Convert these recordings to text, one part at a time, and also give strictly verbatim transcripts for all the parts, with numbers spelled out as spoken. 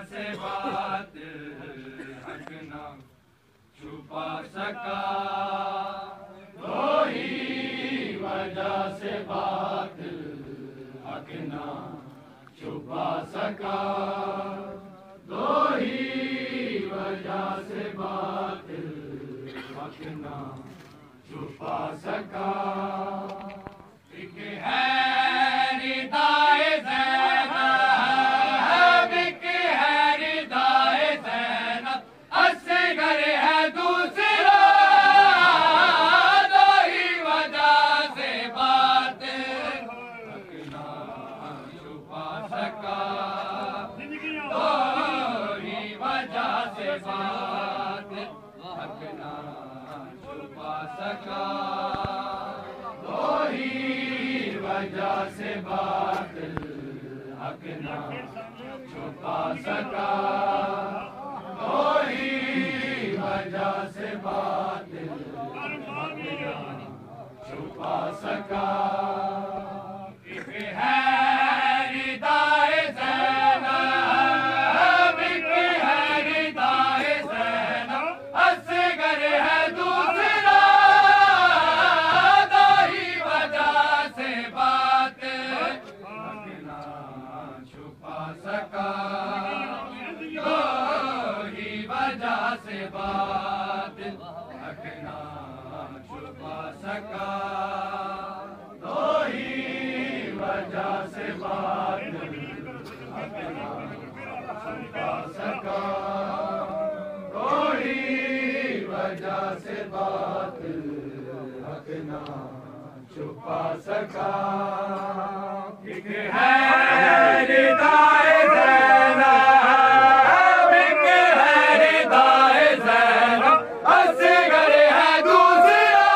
سے بات حق نہ چھپا سکا دو ہی وجہ سے بات حق نہ چھپا سکا دو ہی وجہ سے بات حق نہ چھپا سکا ایک ہے ردائے زینب ایک ہے ردائے زینب اصغر ہے دوسرا دو ہی وجہ سے بات حق نہ چھپا سکا دو ہی وجہ سے بات حق نہ چھپا سکا دو ہی وجہ سے بات حق نہ چھپا سکا دو ہی وجہ سے بات حق نہ چھپا سکا ایک ہے ردائے زینب ایک ہے ردائے زینب اصغر ہے دوسرا دو ہی وجہ سے بات حق نہ چھپا سکا دو ہی وجہ سے بات حق نہ چھپا سکا دو ہی وجہ سے بات حق نہ چھپا سکا دو ہی وجہ سے بات حق نہ چھپا سکا ایک ہے ردائے زینب ایک ہے ردائے زینب اصغر ہے دوسرا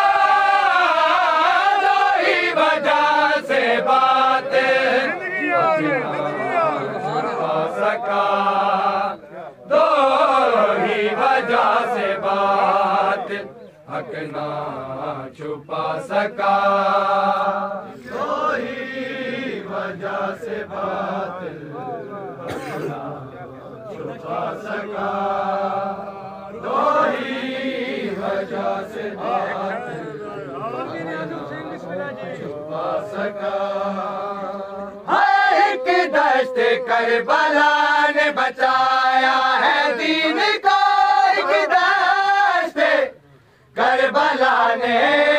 دو ہی وجہ سے بات حق نہ چھپا سکا دو ہی وجہ سے بات حق نہ چھپا سکا دو ہی وجہ سے بات حق نہ چھپا سکا دو ہی وجہ سے بات حق نہ چھپا سکا ایک دشت کربلا نے بچایا ہے دین کو ایک دشت کربلا نے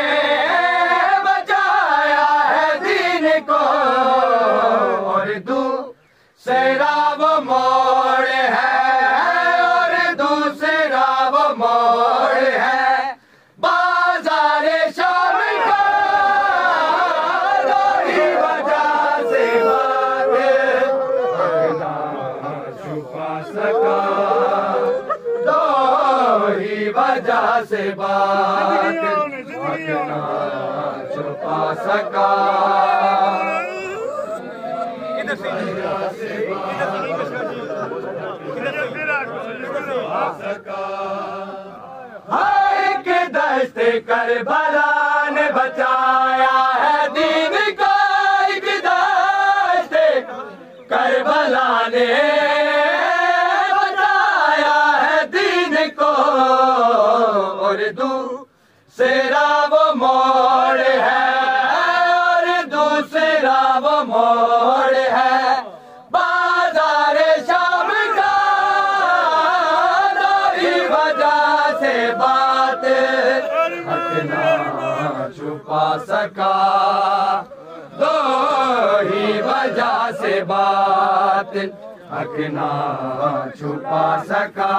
بچایا ہے دین کو اور دوسرا وہ موڑ ہے اور دوسرا وہ موڑ ہے بازار شام کا دو ہی وجہ سے بات حق نہ چھپا سکا دو ہی وجہ سے بات حق نہ چھپا سکا ایک دشت کربلا نے بچایا ہے دین کو ایک دشت کربلا نے بچایا ہے دین کو اور دوسرا وہ موڑ ہے اور دوسرا وہ موڑ ہے بازار شام کا دو ہی وجہ سے بات حق نہ چھپا سکا دو ہی وجہ سے بات حق نہ چھپا سکا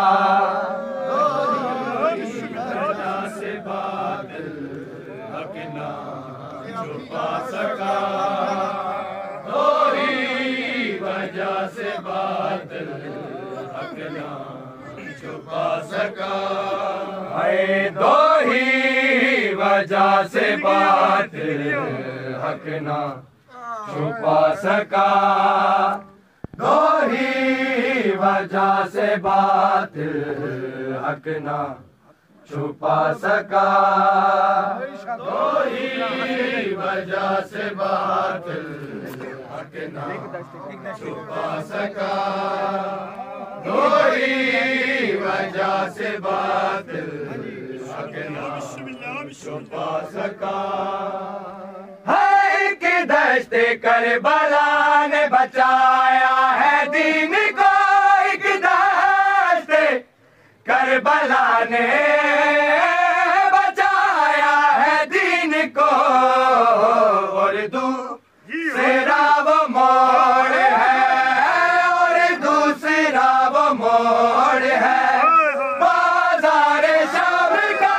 دو ہی وجہ سے بات حق نہ چھپا سکا دو ہی وجہ سے بات حق نہ چھپا سکا اے دو ہی وجہ سے بات حق نہ چھپا سکا دو ہی وجہ سے بات حق نہ چھپا سکا دو ہی وجہ سے بات حق نہ چھپا سکا وجہ سے باطل حق نہ چھپا سکا. ہے کہ دشت کربلا نے بچایا ہے دین کو، ایک دشت کربلا نے بچایا ہے دین کو، اور دوسرا وہ موڑ ہے، اور دوسرا وہ موڑ ہے بازار شام کا.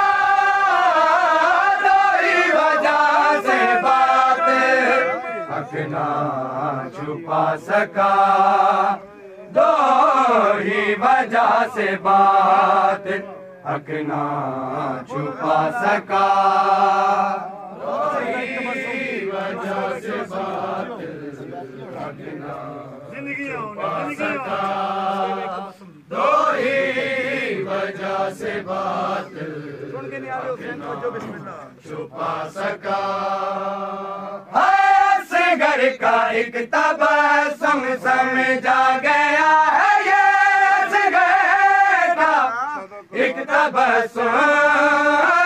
دوری وجہ سے بات حق نہ چھپا سکا، دو ہی وجہ سے بات حق نہ چھپا سکا. دو ہی وجہ سے بات حق نہ چھپا سکا. دو ہی وجہ سے بات چھپا سکا. اصغر کا ایک تبسم سمجھا گیا ہے، یہ اصغر کا ایک تبسم